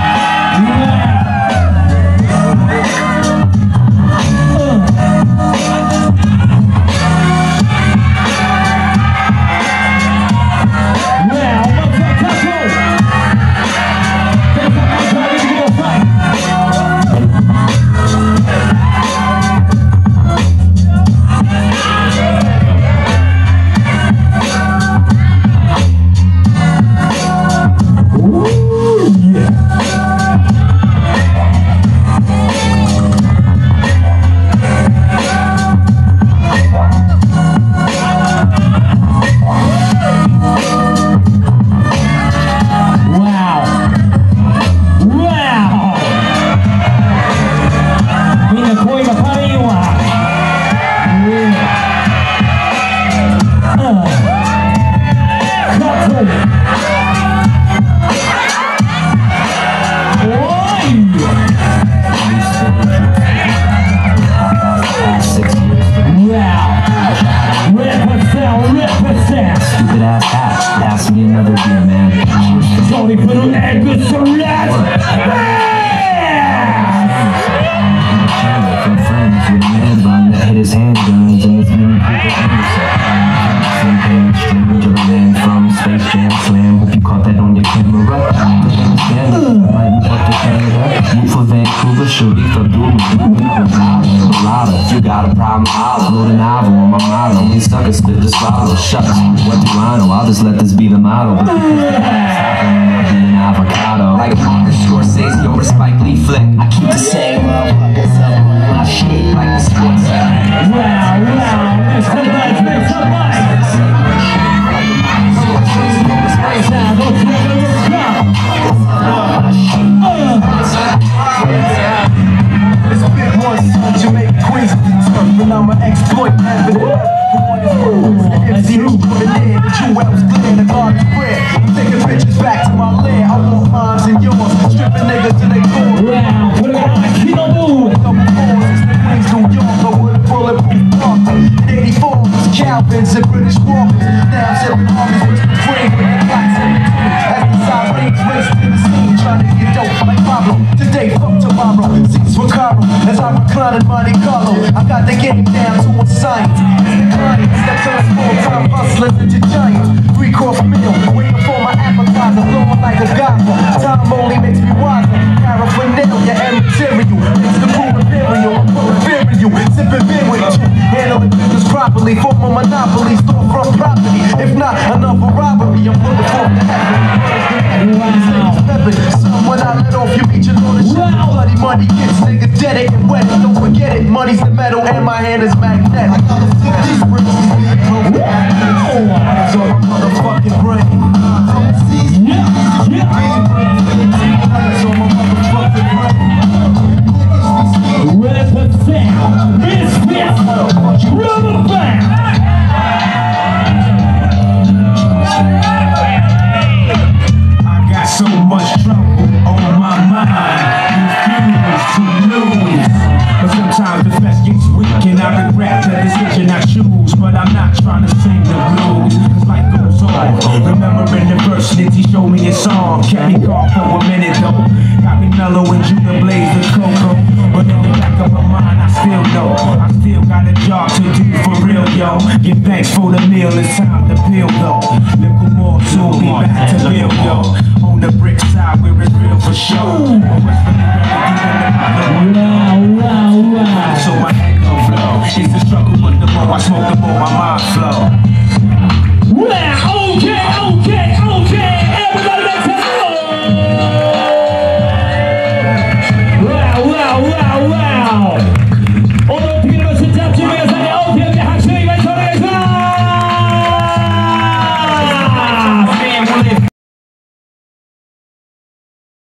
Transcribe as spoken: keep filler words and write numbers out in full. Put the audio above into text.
Pass me another beer, man. Sorry for the egg, so let's from friends with a man bun that hit his handguns and his many people underset. Same page, strange or land from Space Jam Slam. Hope you caught that on your camera. But understand it, might be up to Canada. Move for Vancouver, shorty for Blue. If you got a problem, I'll load a novel on my model. These suckers spit the swallow. Shucks, what do I know? I'll just let this be the motto. But because the past happened, I'll be an avocado. Like a Marcus Scorsese over Spike Lee flick. I keep the same motherfuckers up on my shit like the sports. Wow, wow, make some lights, make some lights. Now, go to the top. It's a big one, son, Jamaica, Queens. When I'ma exploit evidence. M C who put it in, the jewels clear, the garbage spread. I'm taking pictures back to my land. I want mines and yours, stripping niggas till they fall. Wow, put it on, keep on moving. Double fours, the Queens, New York, but with a bulletproof pump. eighty-four, Calvins and British Walkers. Now I'm sipping armies with the frame with the clocks in between. As the sirens race to the scene, trying to get dope like Pablo. Today, fuck tomorrow, seats for Caro. As I recline in Monte Carlo, I got the game down to a science. It's the clients that turn small-time hustlers into giants. Three-course meal, waiting for my appetizer, blowing like a gopher. Time only makes me wiser. Paraphernalia and material makes the room imperial. I'm full inferior, sipping beer with you. Handling business properly, form a monopoly, storefront property. If not, another robbery. I'm looking for the heaven. Someone I let off, you meet your lordship. Bloody money gets niggas dead and wet. Don't forget it, money's the metal and my hand is magnetic. I gotta flip these bricks, it's on my motherfucking brain. It's on my motherfucking brain. Represent, respect, rubber band. I got so much trouble on my mind, refuse to lose. But sometimes the best gets weak and I regret the decision I choose. But I'm not trying to sing the blues, cause life goes on. Remembering the verse Nitty showed me a song, kept me calm for a minute though. Got me mellow and Judah blaze the cocoa. But in the back of my mind I still know I still got a job to do for real, yo. Give thanks for the meal, it's time to peel though. Little more soon, be back to build, yo. On the brick side where it's real for sure.